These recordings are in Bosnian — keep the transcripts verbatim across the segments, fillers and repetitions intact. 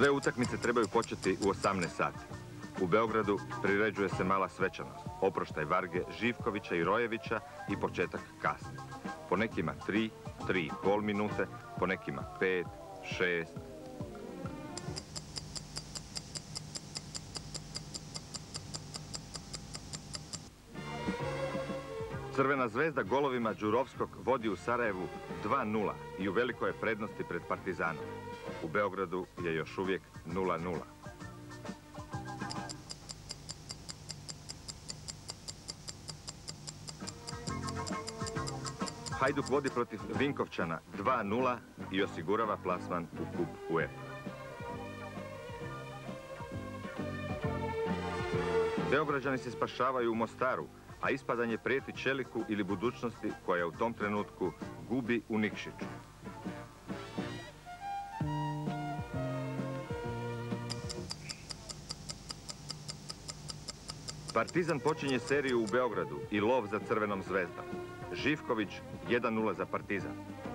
Sve utakmice trebaju početi u osamnaest sati. U Beogradu priređuje se mala svečanost, oproštaj Varge, Živkovića i Rojevića i početak kasni. Po nekima tri, tri i pol minute, po nekima pet, šest. Crvena zvezda golovima Đurovskog vodi u Sarajevu dva nula i u velikoj je prednosti pred Partizanom. U Beogradu je još uvijek nula nula. Hajduk vodi protiv Vinkovčana dva nula i osigurava plasman u kup UEFA. Beograđani se spašavaju u Mostaru, a ispadanje prijeti Čeliku ili Budućnosti koja u tom trenutku gubi u Nikšiću. Partizan počinje seriju u Beogradu i lov za Crvenom zvezdom. Živković jedan nula za Partizan.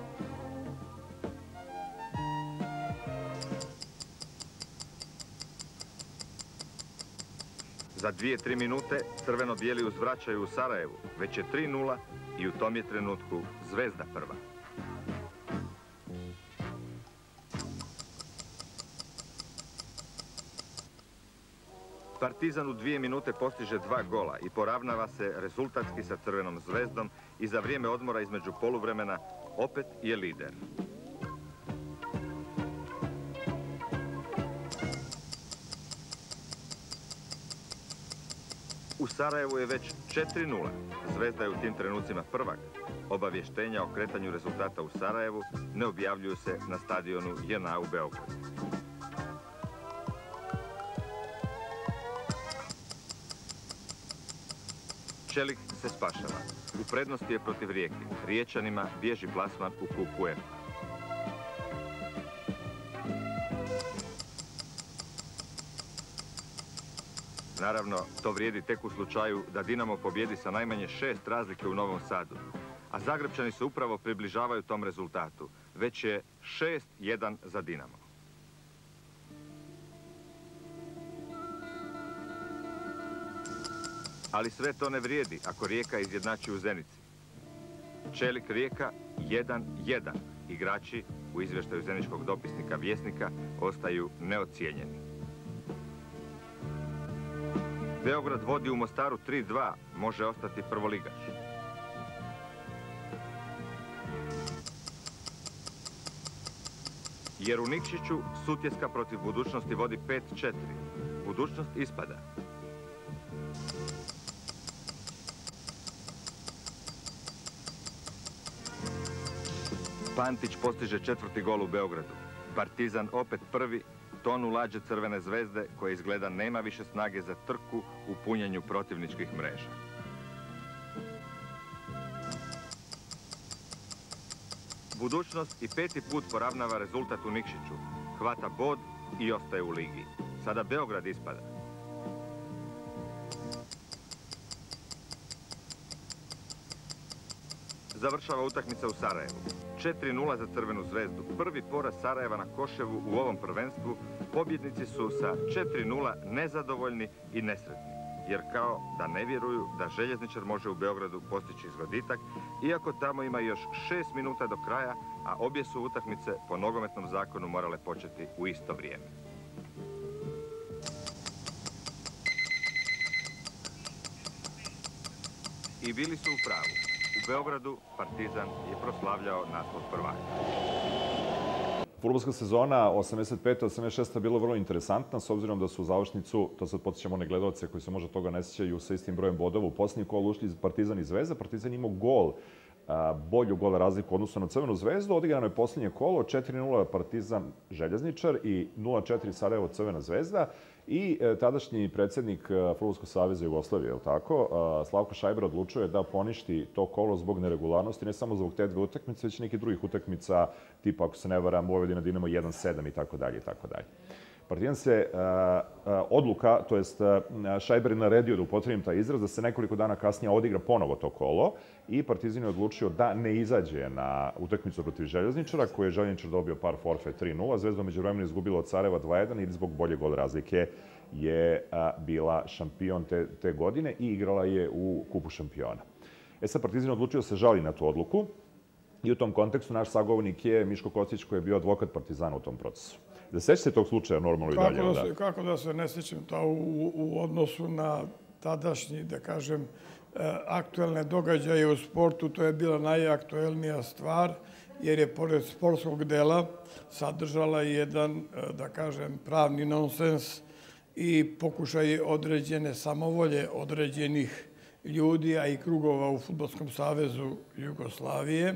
Za dvije, tri minute crveno-bijeli uzvraćaju u Sarajevu. Već je tri nula i u tom je trenutku Zvezda prva. Partizan u dvije minute postiže dva gola i poravnava se rezultatski sa Crvenom zvezdom i za vrijeme odmora između poluvremena opet je lider. U Sarajevu je već četiri nula. Zvezda je u tim trenucima prvak. Obavještenja o kretanju rezultata u Sarajevu ne objavljuju se na stadionu J N A u Beogradu. Čelik se spašava. U prednosti je protiv Rijeke. Riječanima bježi plasman u kup UEFA. Naravno, to vrijedi tek u slučaju da Dinamo pobjedi sa najmanje šest razlike u Novom Sadu. A Zagrebčani se upravo približavaju tom rezultatu. Već je šest jedan za Dinamo. Ali sve to ne vrijedi ako Rijeka izjednači u Zenici. Čelik Rijeka jedan jedan. Igrači u izvještaju zeničkog dopisnika Vjesnika ostaju neocijenjeni. Beograd vodi u Mostaru tri dva, može ostati prvoligaš. Jer u Nikšiću Sutjeska protiv Budućnosti vodi pet četiri. Budućnost ispada. Pantić postiže četvrti gol u Beogradu. Partizan opet prvi, tonu lađe Crvene zvezde koja izgleda nema više snage za trku u punjenju protivničkih mreža. Budućnost i peti put poravnava rezultat u Nikšiću. Hvata bod i ostaje u ligi. Sada Beograd ispada. Završava utakmica u Sarajevu. četiri nula za Crvenu zvezdu. Prvi poraz Sarajeva na Koševu u ovom prvenstvu. Pobjednici su sa četiri nula nezadovoljni i nesretni. Jer kao da ne vjeruju da željezničar može u Beogradu postići zgoditak, iako tamo ima još šest minuta do kraja, a obje su utakmice po nogometnom zakonu morale početi u isto vrijeme. I bili su u pravu. U Beogradu Partizan je proslavljao naslov prvaka. Fudbalska sezona osamdeset pete osamdeset šeste bila vrlo interesantna, s obzirom da su u završnicu, to sad podsjećamo one gledalce koji se možda toga ne sjećaju, sa istim brojem bodova. U posljednji kol ušli Partizan i Zvezda. Partizan imao gol, bolju gol razliku odnosno na Crvenu zvezdu. Odigrano je posljednje kolo, četiri nula Partizan Željezničar i nula četiri Sarajevo Crvena zvezda. I tadašnji predsjednik Fudbalskog saveza Jugoslavije, je li tako, Slavko Šajber odlučio je da poništi to kolo zbog neregularnosti, ne samo zbog te dve utakmice, već nekih drugih utakmica, tipa, ako se ne varam, Vojvodina Dinamo jedan sedam i tako dalje i tako dalje. Partizan se odluka, to jest Šajber je naredio da upotrebim taj izraz, da se nekoliko dana kasnije odigra ponovo to kolo i Partizan je odlučio da ne izađe na utakmicu protiv Željezničara, koji je Željezničar dobio par forfe tri nula. Zvezda međuvremeno izgubila od Sarajeva dva jedan i zbog bolje gol razlike je bila šampion te, te godine i igrala je u Kupu šampiona. E sad, Partizan je odlučio da se žali na tu odluku i u tom kontekstu naš sagovornik je Miško Kostić, koji je bio advokat Partizana u tom procesu. Da seća se tog slučaja normalno i dalje? Kako da se, kako da se ne sjećam to u, u odnosu na tadašnji, da kažem, aktuelne događaje u sportu, to je bila najaktuelnija stvar, jer je pored sportskog dela sadržala jedan, da kažem, pravni nonsens i pokušaj određene samovolje određenih ljudi, a i krugova u Fudbalskom savezu Jugoslavije.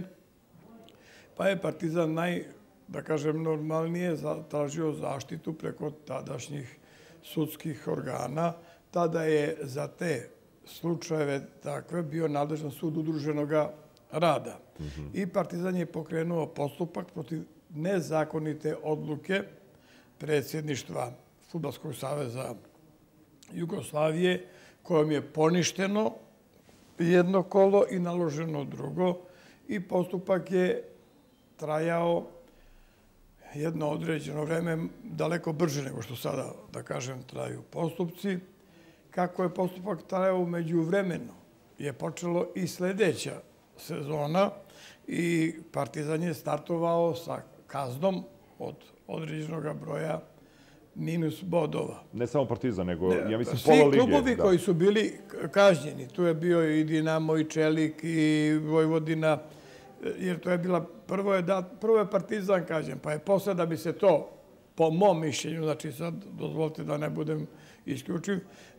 Pa je Partizan naj, da kažem, normalnije tražio zaštitu preko tadašnjih sudskih organa. Tada je za te slučajeve takve bio nadležan sud udruženog rada. I Partizan je pokrenuo postupak protiv nezakonite odluke predsjedništva Fudbalskog saveza Jugoslavije, kojom je poništeno jedno kolo i naloženo drugo. I postupak je trajao jedno određeno vreme, daleko brže nego što sada, da kažem, traju postupci. Kako je postupak trajao umeđu vremenu, je počelo i sljedeća sezona i Partizan je startovao sa kaznom od određenog broja minus bodova. Ne samo Partizan, nego, ja mislim, pola lige. Svi klubovi koji su bili kažnjeni, tu je bio i Dinamo, i Čelik, i Vojvodina, jer to je bila, prvo je, da, prvo je Partizan kažnjen, pa je posle da bi se to, po mom mišljenju, znači sad dozvolite da ne budem isključiv,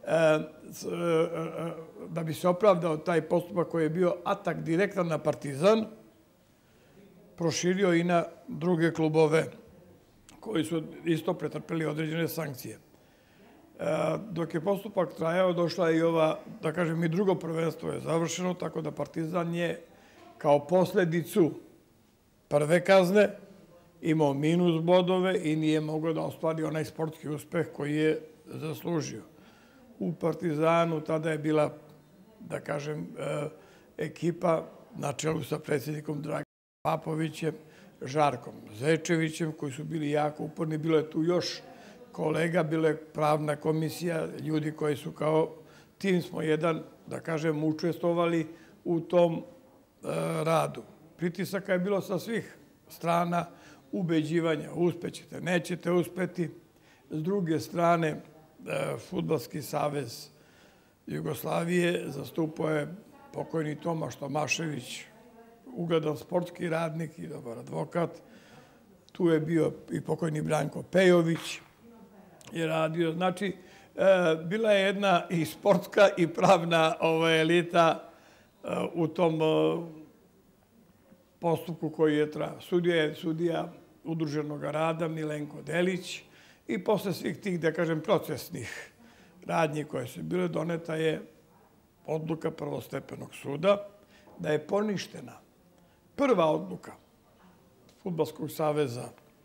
da bi se opravdao taj postupak koji je bio atak direktan na Partizan, proširio i na druge klubove koji su isto pretrpeli određene sankcije. Dok je postupak trajao, došla je i ova, da kažem, i drugo prvenstvo je završeno, tako da Partizan je kao posljedicu prve kazne imao minus bodove i nije mogao da ostvari onaj sportski uspeh koji je zaslužio. U Partizanu tada je bila, da kažem, ekipa na čelu sa predsjednikom Draganom Papovićem, Žarkom Zečevićem, koji su bili jako uporni. Bilo je tu još kolega, bila je pravna komisija, ljudi koji su kao tim smo jedan, da kažem, učestvovali u tom radu. Pritisaka je bilo sa svih strana, ubeđivanja, uspećete, nećete uspeti. S druge strane, Fudbalski savez Jugoslavije zastupao je pokojni Tomaš Tomašević, ugledan sportski radnik i dobar advokat. Tu je bio i pokojni Branko Pejović je radio. Znači, bila je jedna i sportska i pravna elita u tom postupku koji je trajao. Sudija je sudija udruženog rada Milenko Delić i posle svih tih, da kažem, procesnih radnji koje su bile, doneta je odluka prvostepenog suda da je poništena prva odluka Fudbalskog saveza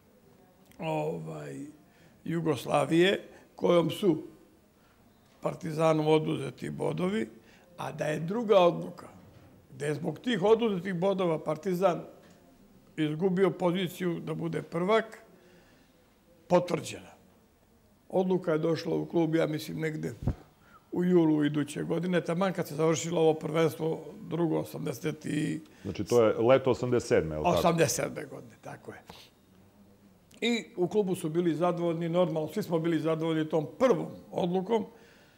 Jugoslavije, kojom su Partizanu oduzeti bodovi, a da je druga odluka, gde je zbog tih oduzetih bodova Partizan izgubio poziciju da bude prvak, potvrđena. Odluka je došla u klub, ja mislim, negde u julu iduće godine, taman kad se završilo ovo prvenstvo drugo osamdeset i... Znači, to je leto osamdeset sedme, je li tako? osamdeset sedme godine, tako je. I u klubu su bili zadovoljni, normalno, svi smo bili zadovoljni tom prvom odlukom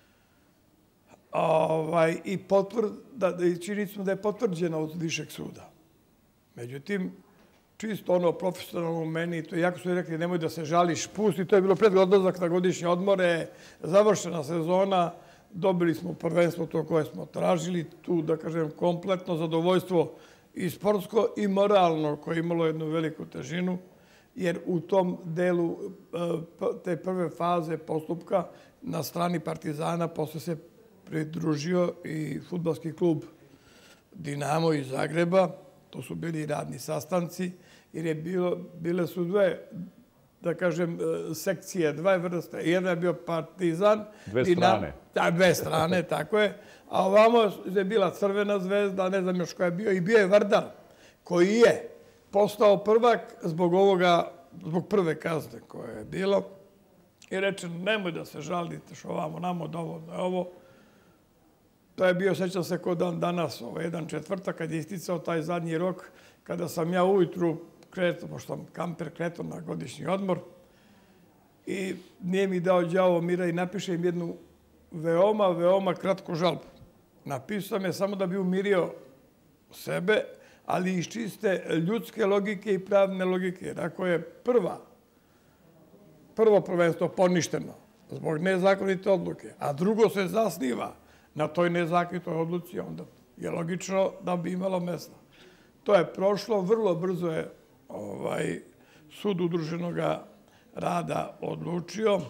i čini smo da je potvrđena od višeg suda. Međutim, čisto ono profesionalno u meni, to jako su rekli nemoj da se žališ, pusti, to je bilo pred odlazak na godišnje odmore, završena sezona, dobili smo prvenstvo to koje smo tražili, tu, da kažem, kompletno zadovoljstvo i sportsko i moralno, koje je imalo jednu veliku težinu, jer u tom delu te prve faze postupka na strani Partizana posle se pridružio i fudbalski klub Dinamo iz Zagreba. To su bili radni sastanci, jer je bile su dve da kažem, sekcije, dva vrste. Jedna je bio Partizan. Dve strane. Da, dve strane, tako je. A ovamo je bila Crvena zvezda, ne znam još koja je bio, i bio je Vardar, koji je postao prvak zbog ovoga, zbog prve kazne koje je bilo. I reče, nemoj da se žalite što ovamo, namo dovoljno je ovo. To je bio, sećam se, ko dan danas, ovo, jedan četvrtak, kad je isticao taj zadnji rok, kada sam ja ujutru kretao, pošto sam kamper kretao na godišnji odmor, i nije mi dao đavo mira i napiše im jednu veoma, veoma kratku žalbu. Napisao me samo da bi umirio sebe, ali iz čiste ljudske logike i pravne logike. Jer ako je prva, prvo prvenstvo poništeno zbog nezakonite odluke, a drugo se zasniva na toj nezakonitoj odluci, onda je logično da bi imalo mesta. To je prošlo, vrlo brzo je ovaj, sud udruženog rada odlučio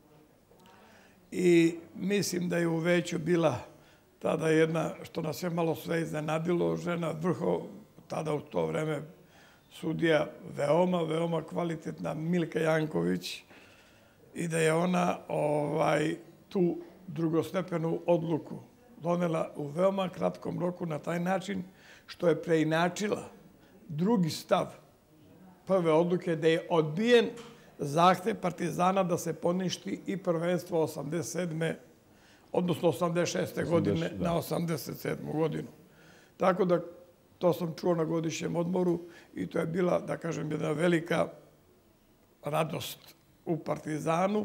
i mislim da je u veću bila tada jedna, što nas je malo sve iznenadilo, žena vrho, tada u to vreme sudija veoma, veoma kvalitetna Milka Janković, i da je ona ovaj, tu drugostepenu odluku donela u veoma kratkom roku na taj način što je preinačila drugi stav prve odluke, da je odbijen zahtev Partizana da se poništi i prvenstvo osamdeset sedme odnosno osamdeset šeste godine na osamdeset sedmu godinu. Tako da to sam čuo na godišnjem odmoru i to je bila, da kažem, jedna velika radost u Partizanu.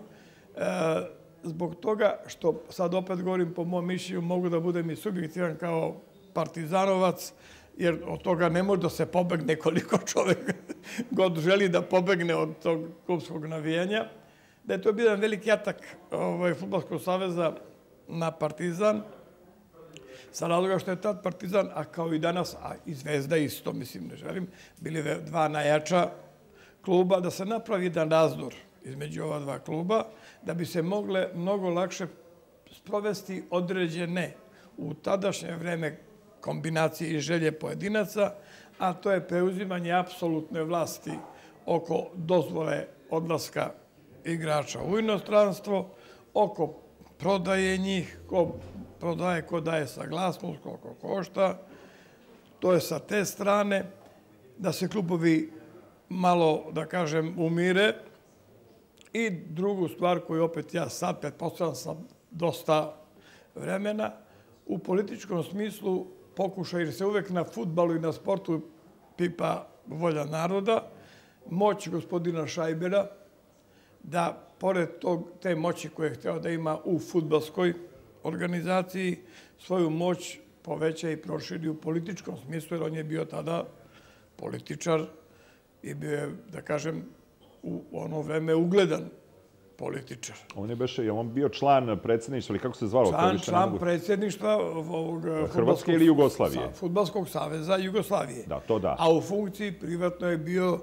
Zbog toga što, sad opet govorim po mom mišljenju, mogu da budem i subjektivan kao partizanovac, jer od toga ne može da se pobegne koliko čovjek god želi da pobegne od tog klubskog navijanja. Da je to bio jedan veliki atak Fudbalskog saveza na Partizan, sa razloga što je tad Partizan, a kao i danas, a i Zvezda isto, mislim, ne želim, bili dva najjača kluba, da se napravi jedan razdor između ova dva kluba, da bi se mogle mnogo lakše sprovesti određene u tadašnje vreme kombinacije i želje pojedinaca, a to je preuzimanje apsolutne vlasti oko dozvole odlaska igrača u inostranstvo, oko prodaje njih, ko prodaje, ko daje saglasnost, koliko košta. To je sa te strane, da se klubovi malo, da kažem, umire. I drugu stvar koju opet ja sad pretpostavljam sam dosta vremena, u političkom smislu pokušaj, jer se uvek na fudbalu i na sportu pipa volja naroda, moć gospodina Šajbera da, pored tog, te moći koje je hteo da ima u fudbalskoj organizaciji, svoju moć poveća i proširi u političkom smislu, jer on je bio tada političar i bio je, da kažem, u ono vreme ugledan političar. On je beše, je on bio član predsjedništva, ili kako se zvalo? Član, član predsjedništva Hrvatske ili Jugoslavije? Fudbalskog saveza Jugoslavije. Da, to da. A u funkciji privatno je bio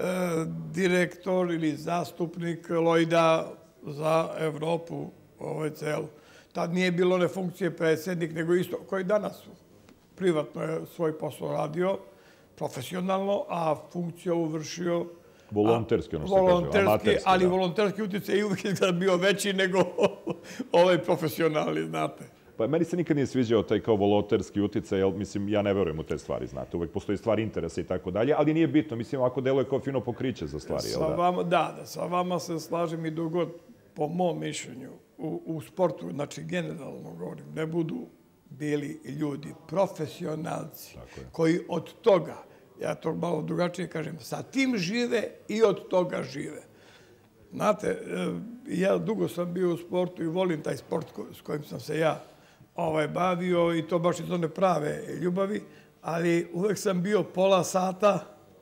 direktor ili zastupnik Lojda za Evropu, ovaj celu. Tad nije bilo one funkcije predsjednik, nego isto, koji danas privatno je svoj posao radio, profesionalno, a funkciju uvršio volonterski, ono se kaže, amaterski. Ali volonterski utjecaj je uvijek bio veći nego ovaj profesionalni, znate. Pa meni se nikad nije sviđao taj kao volonterski utjecaj, jer mislim, ja ne verujem u te stvari, znate. Uvijek postoji stvar interesa i tako dalje, ali nije bitno. Mislim, ovako deluje kao fino pokriće za stvari, jel da? Da, da, sa vama se slažem i dogod, po mom mišljenju, u sportu, znači generalno govorim, ne budu bili ljudi, profesionalci, koji od toga, ja to malo drugačije kažem, sa tim žive i od toga žive. Znate, ja dugo sam bio u sportu i volim taj sport s kojim sam se ja bavio i to baš iz one prave ljubavi, ali uvek sam bio pola sata,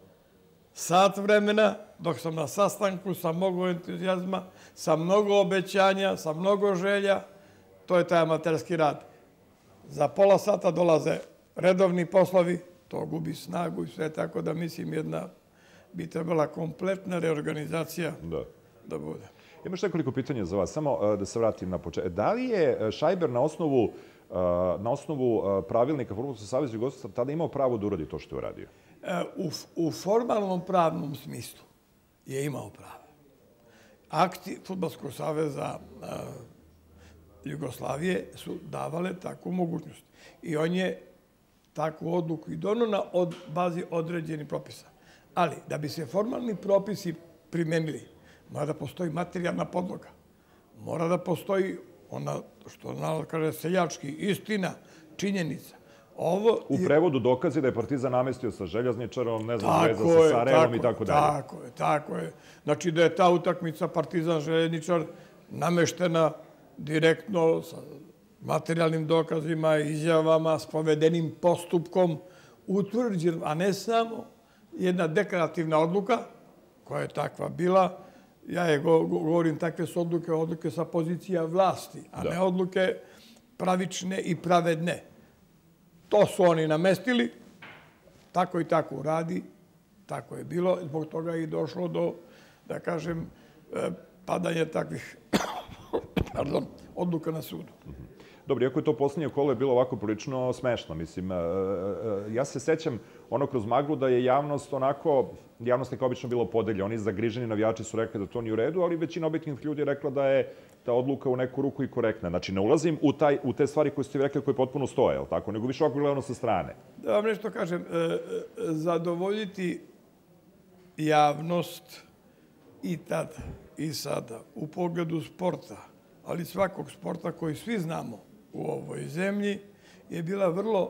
sat vremena, dok sam na sastanku sa mnogo entuzijazma, sa mnogo obećanja, sa mnogo želja, to je taj amaterski rad. Za pola sata dolaze redovni poslovi, to gubi snagu i sve, tako da mislim jedna bi trebala kompletna reorganizacija da bude. Imaš nekoliko pitanja za vas, samo da se vratim na početak. Da li je Šajber na osnovu na osnovu pravilnika Fudbalskog saveza Jugoslavije tada imao pravo da uradi to što je uradio? U formalnom pravnom smislu je imao pravo. akti Fudbalskog saveza Jugoslavije su davale takvu mogućnost. I on je takvu odluku i donio na bazi određenih propisa. Ali, da bi se formalni propisi primenili, mora da postoji materijalna podloga. Mora da postoji ona, što narod kaže, seljački, istina, činjenica. U prevodu dokazi da je Partizan namestio sa Željezničarom, ne znam, Zvezda sa Sarajevom i tako dalje. Tako je, tako je. Znači da je ta utakmica Partizan-Željezničar nameštena direktno sa materijalnim dokazima, izjavama, spovedenim postupkom, utvrđen, a ne samo jedna deklarativna odluka, koja je takva bila. Ja je govorim, takve su odluke, odluke sa pozicija vlasti, a ne odluke pravične i pravedne. To su oni namestili, tako i tako uradi, tako je bilo. Zbog toga je i došlo do, da kažem, padanja takvih odluka na sudu. Dobro, iako je to posljednje kolo je bilo ovako prilično smešno, mislim, ja se sećam ono kroz maglu da je javnost onako, javnost je kao obično bilo podelja, oni zagriženi navijači su rekli da to nije u redu, ali većina objektivnih ljudi je rekla da je ta odluka u neku ruku i korektna. Znači, ne ulazim u, taj, u te stvari koje ste rekli koje potpuno stoje, ali tako, nego više ovako gledano sa strane. Da vam nešto kažem, zadovoljiti javnost i tada i sada u pogledu sporta, ali svakog sporta koji svi znamo u ovoj zemlji, je bila vrlo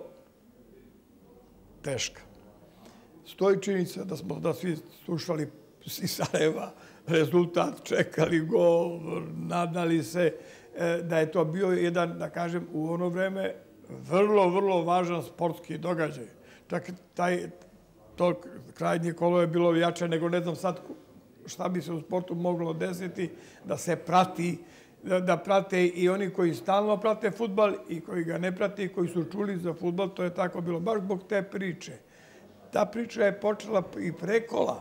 teška. Stoji činjenica da smo da svi slušali iz Sarajeva rezultat, čekali gol, nadali se da je to bio jedan, da kažem, u ono vreme vrlo, vrlo važan sportski događaj. Čak taj, to krajnje kolo je bilo jače nego ne znam sad šta bi se u sportu moglo desiti, da se prati, da prate i oni koji stalno prate fudbal i koji ga ne prate i koji su čuli za fudbal, to je tako bilo. Baš zbog te priče. Ta priča je počela i prekola.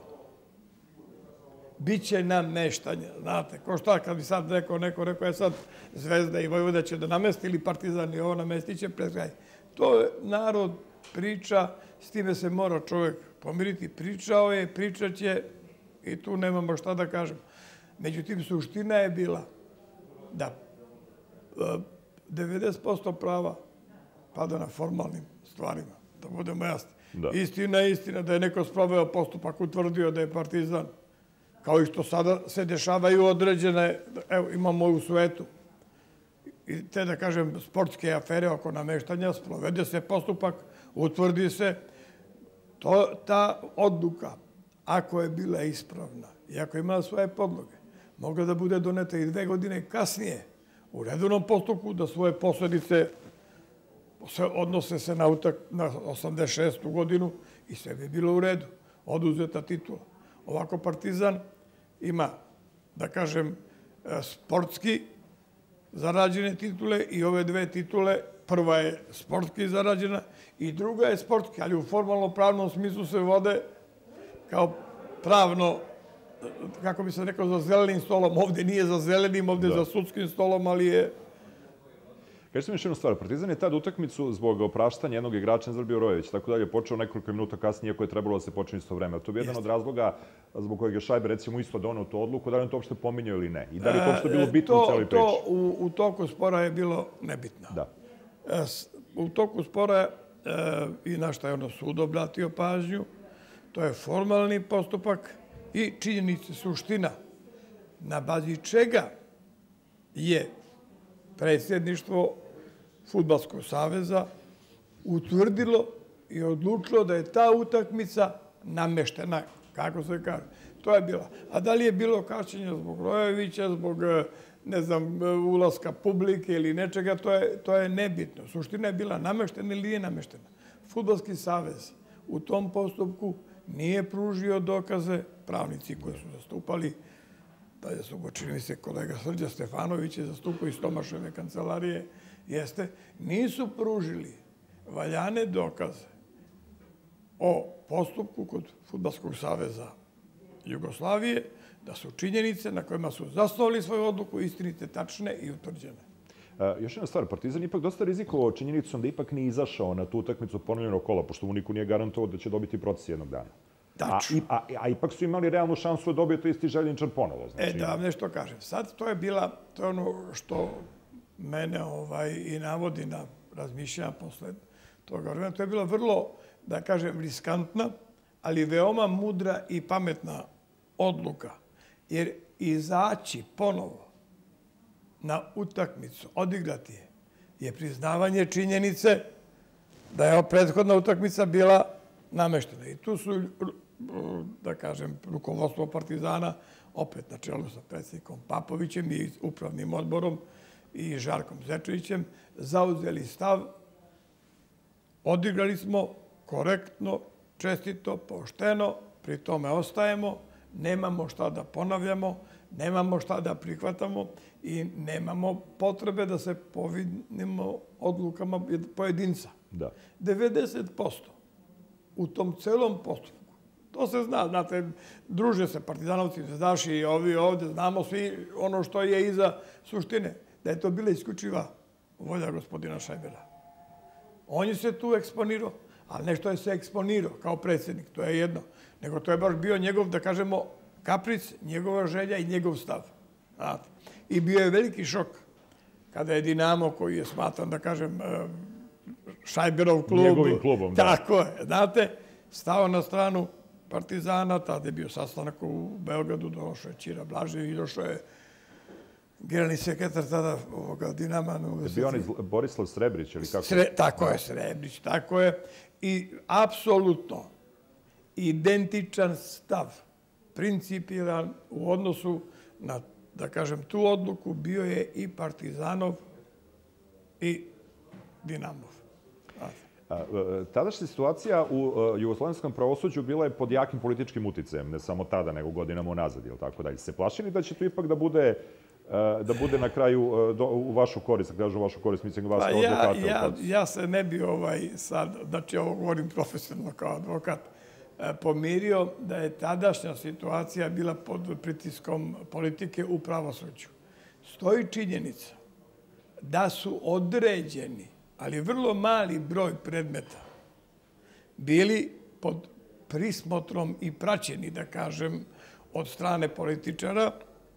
Biće nameštanja, znate. Ko šta, kad bi sad rekao, neko rekao je sad Zvezda i Vojvoda će da namesti ili Partizan i ovo namestit će pred kraj. To je narod priča, s time se mora čovjek pomiriti. Pričao je, pričat će i tu nemamo šta da kažem. Međutim, suština je bila da devedeset posto prava pada na formalnim stvarima, da budemo jasni. Istina je istina da je neko sproveo postupak, utvrdio da je Partizan, kao i što sada se dešavaju određene, evo imamo u svetu, i te da kažem sportske afere oko nameštanja, sprovede se postupak, utvrdi se, ta odluka, ako je bila ispravna i ako je imala svoje podloge, mogla da bude doneta i dve godine kasnije u redovnom postupku, da svoje posledice odnose se na osamdeset šestu godinu i sve bi bilo u redu. Oduzeta titula. Ovako Partizan ima, da kažem, sportski zarađene titule i ove dve titule, prva je sportski zarađena i druga je sportski, ali u formalno-pravnom smislu se vode kao pravno, kako bi se rekao, za zelenim stolom. Ovdje nije za zelenim, ovdje je za sudskim stolom, ali je... Kažete mi još jednu stvar, Partizan je tad utakmicu zbog opraštanja jednog igrača Nezar Biorojević, tako dalje, počeo nekoliko minuta kasnije, iako je trebalo da se počne isto vreme. To je jedan od razloga zbog kojeg je Šajbe, recimo, isto donao tu odluku, da li on to uopšte pominjao ili ne? I da li je to uopšte bilo bitno u celoj priči? To u toku spora je bilo nebitno. Da. U toku spora i na šta je ono sud obratio pažnju, to je formalni postupak i činjenice, suština, na bazi čega je predsjedništvo Fudbalskog saveza utvrdilo i odlučilo da je ta utakmica nameštena, kako se kaže. To je bila. A da li je bilo kašnjenja zbog Rojevića, zbog, ne znam, ulaska publike ili nečega, to je nebitno. Suština je bila nameštena ili nije nameštena. Fudbalski savez u tom postupku nije pružio dokaze, pravnici koji su zastupali, dalje su go, čini mi se, kolega Srđa Stefanović je zastupao iz Tomaševe kancelarije, jeste, nisu pružili valjane dokaze o postupku kod Fudbalskog saveza Jugoslavije, da su činjenice na kojima su zasnovali svoju odluku istinite, tačne i utvrđene. Još jedna stvar, Partizan ipak dosta rizikovao činjenicom da ipak nije izašao na tu utakmicu ponovljenog kola, pošto mu niko nije garantovao da će dobiti proces jednog dana. A, a, a ipak su imali realnu šansu da dobiju to isti Željinčar ponovo. Znači... E, da vam nešto kažem. Sad to je bila, to je ono što mene ovaj, i navodi na razmišljanja posle toga vremena. To je bila vrlo, da kažem, riskantna, ali veoma mudra i pametna odluka. Jer izaći ponovo na utakmicu, odigrati je, je priznavanje činjenice da je prethodna utakmica bila nameštena. I tu su, da kažem, rukovodstvo Partizana, opet na čelu sa predsjednikom Papovićem i upravnim odborom i Žarkom Zečevićem, zauzeli stav, odigrali smo korektno, čestito, pošteno, pri tome ostajemo, nemamo šta da ponavljamo, nemamo šta da prihvatamo i nemamo potrebe da se povinimo odlukama pojedinca. Da. devedeset posto u tom celom postupku. To se zna, znate, druže se partizanovci, zvezdaši i ovi ovde, znamo svi ono što je iza suštine, da je to bila isključiva volja gospodina Šajbera. On je se tu eksponirao, ali nešto je se eksponirao kao predsjednik, to je jedno. Nego to je baš bio njegov, da kažemo, kapric, njegova želja i njegov stav. Znate. I bio je veliki šok kada je Dinamo, koji je smatran, da kažem, Šajberov klub. Njegovim klubom, da. Tako je, znate, stao na stranu Partizana, tada je bio sastanak u Beogradu, došao je Ćira Blažević i došao je generalni sekretar tada ovoga Dinama. Bio on Borislav Srebrić ili kako? Sre, tako je, Srebrić, tako je. I apsolutno identičan stav, principijelan u odnosu na, da kažem, tu odluku bio je i Partizanov i Dinamov. Tadašnja situacija u jugoslovenskom pravosuđu bila je pod jakim političkim uticajem, ne samo tada, nego godinama unazad, ili tako dalje. Se plašili da će to ipak da bude da bude na kraju u vašu korist, da kažu u vašu korist, mislim vas kao advokata. Ja, ja se ne bi ovaj sad, znači ovo govorim profesionalno kao advokat, pomirio da je tadašnja situacija bila pod pritiskom politike u pravosuđu. Stoji činjenica da su određeni, ali vrlo mali broj predmeta bili pod prismotrom i praćeni, da kažem, od strane političara.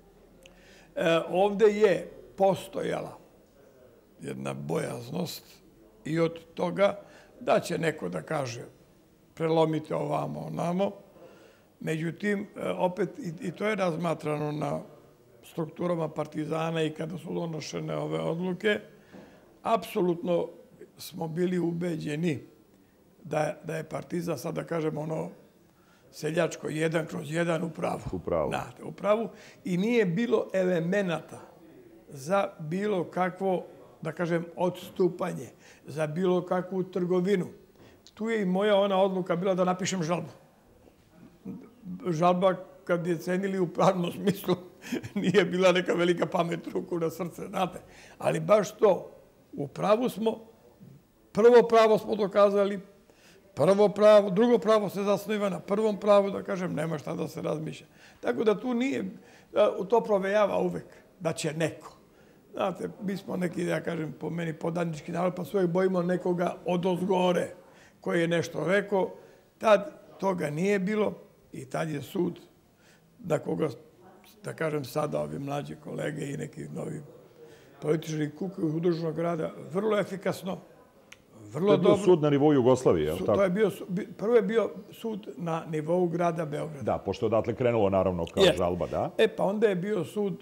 Ovde je postojala jedna bojaznost i od toga da će neko da kaže prelomite ovamo, onamo. Međutim, opet i to je razmatrano na strukturama Partizana i kada su donošene ove odluke, apsolutno smo bili ubeđeni da, da je Partizan, sad da kažemo ono, seljačko jedan kroz jedan u pravu. U pravu. Da, u pravu. I nije bilo elemenata za bilo kakvo, da kažem, odstupanje, za bilo kakvu trgovinu. Tu je i moja ona odluka bila da napišem žalbu. Žalba, kad je cenili u pravnom smislu, nije bila neka velika pamet, ruku na srce, znate. Ali baš to, u pravu smo, prvo pravo smo dokazali, prvo pravo, drugo pravo se zasniva na prvom pravu, da kažem, nema šta da se razmišlja. Tako da tu nije, to provejava uvek, da će neko. Znate, mi smo neki, da kažem, po meni podanički narod, pa se uvek bojimo nekoga odozgore koji je nešto rekao. Tad toga nije bilo i tad je sud, da koga, da kažem sada, ovi mlađi kolege i neki novi političari kukaju udruženog rada, vrlo efikasno, vrlo dobro. To je bio sud na nivou Jugoslavije, je li tako? To je bio, prvo je bio sud na nivou grada Beograda. Da, pošto je odatle krenulo, naravno, kao žalba, da. E, pa onda je bio sud,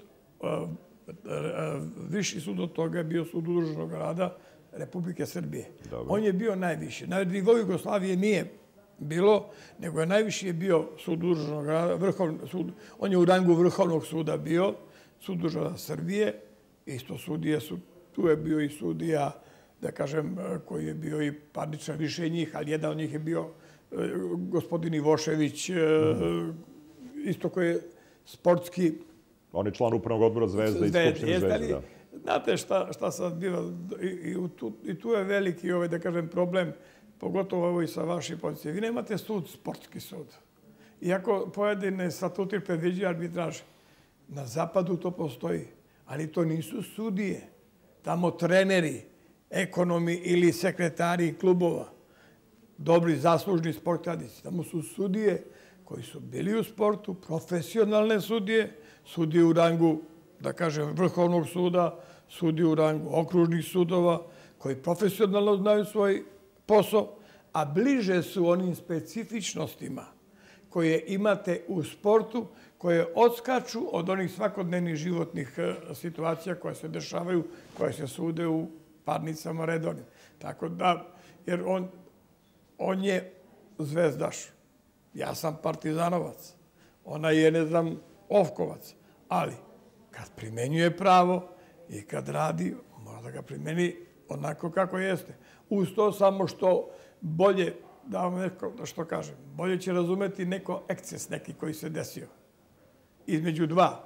viši sud od toga je bio sud udruženog rada Republike Srbije. On je bio najviši. Na nivou Jugoslavije nije bilo, nego je najviši je bio sud udruženog rada, vrhovni sud, on je u rangu vrhovnog suda bio, sud udruženog rada Srbije, isto sudije su, tu je bio i sudija, da kažem, koji je bio i parnična više njih, ali jedan od njih je bio gospodin Ivošević, isto koji je sportski... On je član upravnog odbora Zvezda i Skupštine Zvezde, da. Znate šta sad biva, i tu je veliki, da kažem, problem, pogotovo ovo i sa vaših pozicije. Vi nemate sud, sportski sud. Iako pojedine statuti predviđaju arbitraže, na zapadu to postoji, ali to nisu sudije, tamo treneri, ekonomi ili sekretari klubova. dobri, zaslužni sport radnici. Tamo su sudije koji su bili u sportu, profesionalne sudije, sudije u rangu, da kažem, Vrhovnog suda, sudije u rangu okružnih sudova, koji profesionalno znaju svoj posao, a bliže su onim specifičnostima koje imate u sportu, koje odskaču od onih svakodnevnih životnih situacija koje se dešavaju, koje se sude u parnicama redovnim. Tako da, jer on, on je zvezdaš. Ja sam partizanovac. Ona je, ne znam, Ofkovac. Ali, kad primenjuje pravo i kad radi, mora da ga primeni onako kako jeste. Uz to samo što bolje, da vam neko, što kažem, bolje će razumeti neko eksces neki koji se desio. Između dva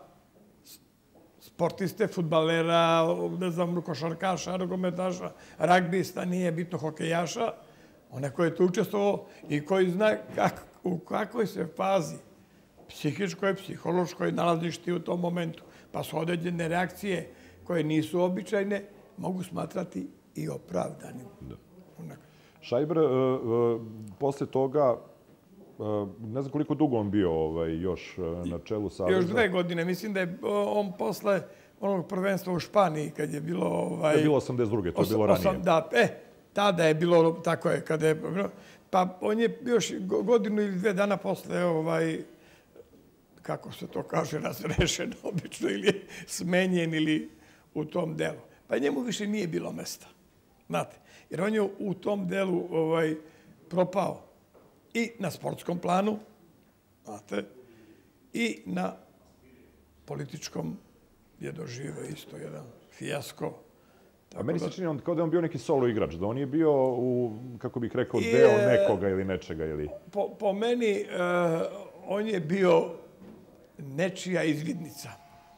sportiste, fudbalera, ne znam, košarkaša, nogometaša, ragbista, nije bitno hokejaša, onaj koji je to učestvovao i koji zna kak, u kakvoj se fazi psihičkoj, psihološkoj nalaziš ti u tom momentu. Pa su određene reakcije koje nisu običajne, mogu smatrati i opravdanim. Šajber, posle toga, ne znam koliko dugo on bio još na čelu Saveza. Još dve godine. Mislim da je on posle onog prvenstva u Španiji, kad je bilo... To je bilo osamdeset druge, to je bilo ranije. Da, e, tada je bilo, tako je, kada je... Pa on je još godinu ili dve dana posle, kako se to kaže, razrešen obično, ili smenjen, ili u tom delu. Pa njemu više nije bilo mesta. Znate, jer on je u tom delu propao i na sportskom planu, znate, i na političkom je doživio isto jedan fijasko. A meni se čini kao da je on bio neki solo igrač, da on je bio, u, kako bih rekao, deo nekoga ili nečega. Ili... Po, po meni, on je bio nečija izvidnica.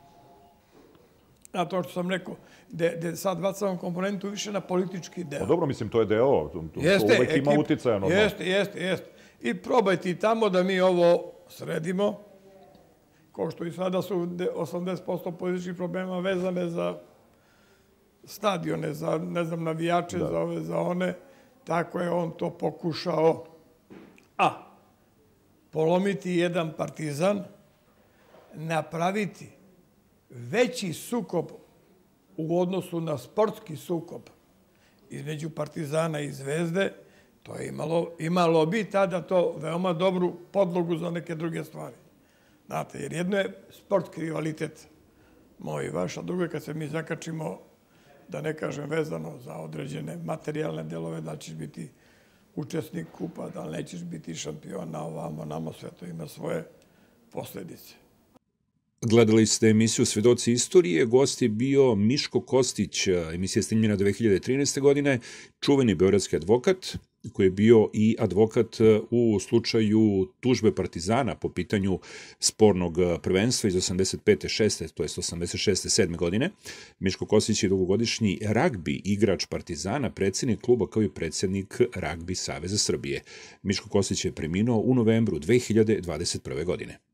A to što sam rekao, gde sad bacam komponentu više na politički deo. Dobro, mislim, to je deo, to uvek ima uticaja. Jeste, jeste, jeste. I probajte i tamo da mi ovo sredimo, ko što i sada su osamdeset posto političkih problema vezane za stadione, za, ne znam, navijače, za ove, za one. Tako je on to pokušao. A, polomiti jedan Partizan, napraviti veći sukob u odnosu na sportski sukob između Partizana i Zvezde, to je imalo, imalo bi tada to veoma dobru podlogu za neke druge stvari. Znate, jer jedno je sportski rivalitet moj i vaš, a drugo je kad se mi zakačimo, da ne kažem vezano za određene materijalne delove, da ćeš biti učesnik kupa, da nećeš biti šampion, na ovamo, namo, sve to ima svoje posljedice. Gledali ste emisiju Svedoci istorije, gost je bio Miško Kostić, emisija je snimljena dve hiljade trinaeste. godine, čuveni beogradski advokat, koji je bio i advokat u slučaju tužbe Partizana po pitanju spornog prvenstva iz osamdeset pete šeste. to je osamdeset šeste sedme. godine. Miško Kostić je dugogodišnji ragbi igrač Partizana, predsjednik kluba kao i predsjednik Ragbi Saveza Srbije. Miško Kostić je preminuo u novembru dve hiljade dvadeset prve. godine.